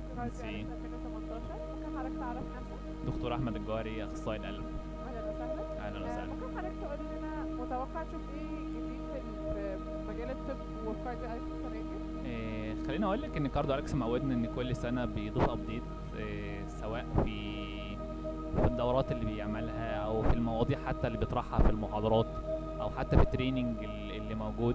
اتخرجت ميرسي. 2018. ممكن حضرتك تعرف نفسك؟ دكتور احمد الجوهري، اخصائي القلب. اهلا وسهلا. اهلا وسهلا. ممكن حضرتك تقول لنا متوقع تشوف ايه جديد في مجال الطب والكارديو اليكس السنه دي؟ خليني اقول لك ان كارديو اليكس معودنا ان كل سنه بيضيف ابديت، سواء في الدورات اللي بيعملها او في المواضيع حتى اللي بيطرحها في المحاضرات او حتى في التريننج اللي موجود.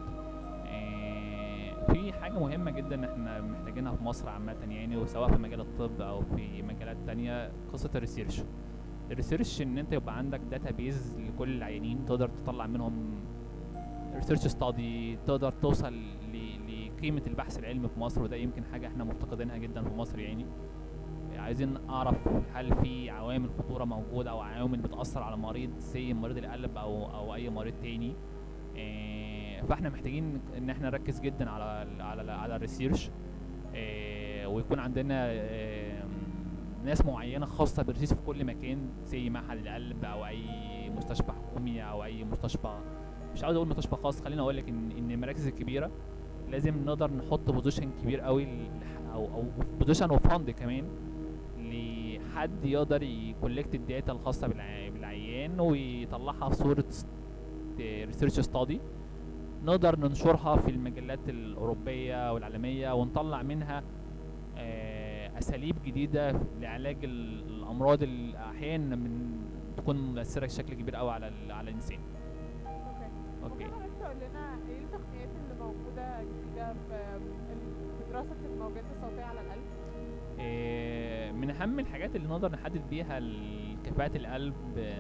في حاجه مهمه جدا احنا محتاجينها في مصر عامه يعني، وسواء في مجال الطب او في مجالات تانية، قصه الريسيرش ان انت يبقى عندك داتابيز لكل العيانين تقدر تطلع منهم ريسيرش ستادي، تقدر توصل لقيمه البحث العلمي في مصر، وده يمكن حاجه احنا مفتقدينها جدا في مصر يعني. عايزين اعرف هل في عوامل خطوره موجوده او عوامل بتاثر على مريض مريض القلب او اي مريض تاني. فاحنا محتاجين ان احنا نركز جدا على الريسيرش، ويكون عندنا ناس معينه خاصه بالريسيرش في كل مكان، زي معهد القلب او اي مستشفى حكومي او اي مستشفى، مش عاوز اقول مستشفى خاص، خليني اقول لك ان المراكز الكبيره لازم نقدر نحط بوزيشن كبير قوي او بوزيشن وفند كمان لحد يقدر يكولكت الداتا الخاصه بالعيان ويطلعها في صوره ريسيرش ستادي، نقدر ننشرها في المجلات الاوروبيه والعالميه ونطلع منها اساليب جديده لعلاج الامراض اللي احيانا تكون مؤثره بشكل كبير قوي على الانسان. اوكي. ممكن حضرتك تقول لنا ايه التقنيات اللي موجوده جديده في دراسه الموجات الصوتيه على القلب؟ من اهم الحاجات اللي نقدر نحدد بيها كفاءة القلب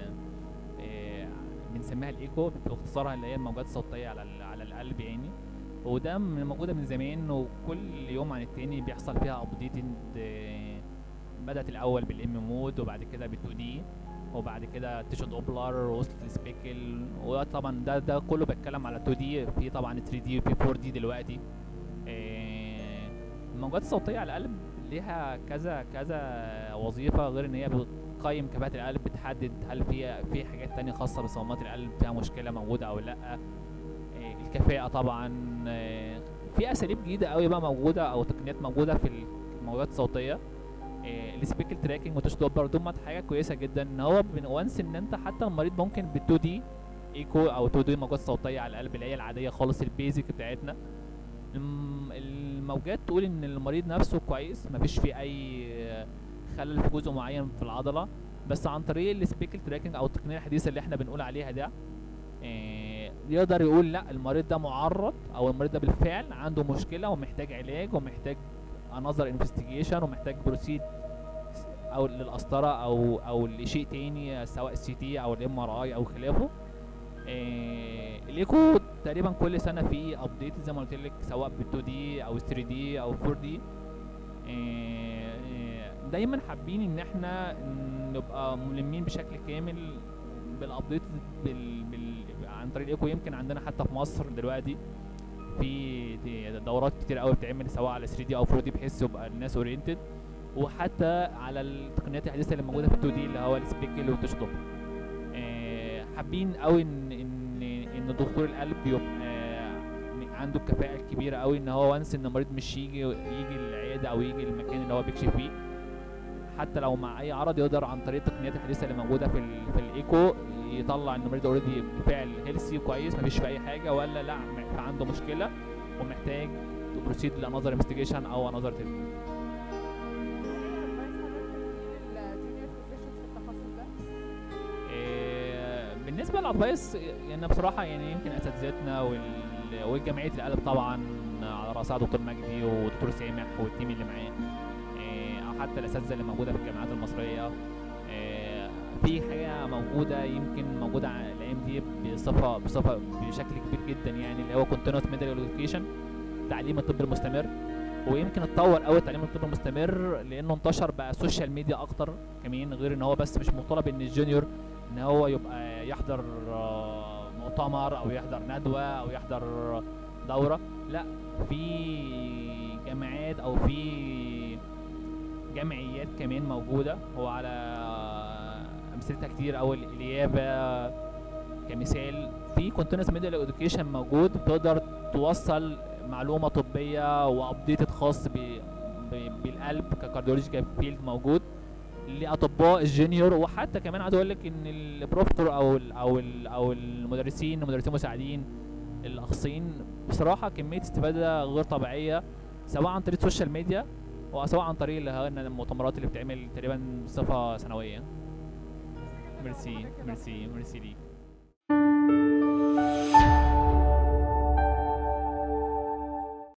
بنسميها الايكو باختصارها، اللي هي الموجات الصوتية على القلب يعني، وده موجودة من زمان وكل يوم عن التاني بيحصل فيها ابديتنج. بدأت الأول بالام مود وبعد كده بال2 دي وبعد كده تيشو دوبلر وصلت للسبيكل، وطبعا ده كله بيتكلم على 2 دي، في طبعا 3 دي وفي 4 دي دلوقتي. الموجات الصوتية على القلب ليها كذا وظيفة، غير ان هي بتقيم كفاءة القلب، بتحدد هل في حاجات تانية خاصة بصمامات القلب فيها مشكلة موجودة او لا. الكفاءة طبعا، في اساليب جديدة قوي بقى موجودة او تقنيات موجودة في الموجات الصوتية. السبيكل تراكنج وتش دوبلر دول حاجة كويسة جدا، ان هو وانس ان انت حتى المريض ممكن بال2 دي ايكو او 2 دي موجات صوتية على القلب اللي هي العادية خالص البيزك بتاعتنا، الموجات تقول ان المريض نفسه كويس، مفيش فيه اي خلل في جزء معين في العضله، بس عن طريق السبيكل تراكنج او التقنيه الحديثه اللي احنا بنقول عليها ده يقدر يقول لا المريض ده معرض او المريض ده بالفعل عنده مشكله ومحتاج علاج ومحتاج انظر انفستيجيشن ومحتاج بروسيد او للقسطره او لشيء تاني، سواء السي تي او الام ار اي او خلافه. الايكو تقريبا كل سنه في ابديت زي ما قلت لك، سواء بال2 دي او 3 دي او 4 دي. دايما حابين ان احنا نبقى ملمين بشكل كامل بالابديت عن طريق الايكو. يمكن عندنا حتى في مصر دلوقتي في دورات كتير قوي بتتعمل سواء على 3 دي او 4 دي بحيث يبقى الناس اورينتد، وحتى على التقنيات الحديثه اللي موجوده في 2 دي اللي هو السبيكل والتش دوبلر. حابين قوي ان دكتور القلب يبقى عنده الكفاءه الكبيره قوي، ان هو وانس ان المريض مش يجي العياده او يجي المكان اللي هو بيكشف فيه، حتى لو مع اي عرض يقدر عن طريق التقنيات الحديثه اللي موجوده في الايكو يطلع ان المريض اوريدي بالفعل هيلثي كويس مفيش في اي حاجه، ولا لا عنده مشكله ومحتاج بروسيد لانذر انفستيجيشن او انذر تريتمنت. بالنسبه للادفايس يعني بصراحه يعني يمكن اساتذتنا والجمعيه القلب طبعا على راسها دكتور مجدي ودكتور سامح والتيم اللي معاه، او حتى الاساتذه اللي موجوده في الجامعات المصريه، في حاجه موجوده يمكن موجوده الايام دي بصفه بشكل كبير جدا يعني، اللي هو كونتينوس ميديكال اديوكيشن، تعليم الطب المستمر. ويمكن اتطور قوي تعليم الطب المستمر لانه انتشر بقى سوشيال ميديا اكتر كمان، غير ان هو بس مش مطالب ان الجونيور ان هو يبقى يحضر مؤتمر او يحضر ندوه او يحضر دوره، لا في جامعات او في جمعيات كمان موجوده، وعلى امثلتها كتير او اليابا كمثال، في كونتينوس ميديكال اديوكيشن موجود، بتقدر توصل معلومه طبيه وابديتد خاص بالقلب ككارديولوجيكال فيلد موجود، لاطباء الجونيور، وحتى كمان عايز اقول لك ان البروفيسور او المدرسين المساعدين الاخصائيين بصراحه كميه استفاده غير طبيعيه، سواء عن طريق السوشيال ميديا او سواء عن طريق اللي هي المؤتمرات اللي بتتعمل تقريبا بصفه سنويه. بس كده لو ميرسي حضرتك كده ميرسي ميرسي ليك.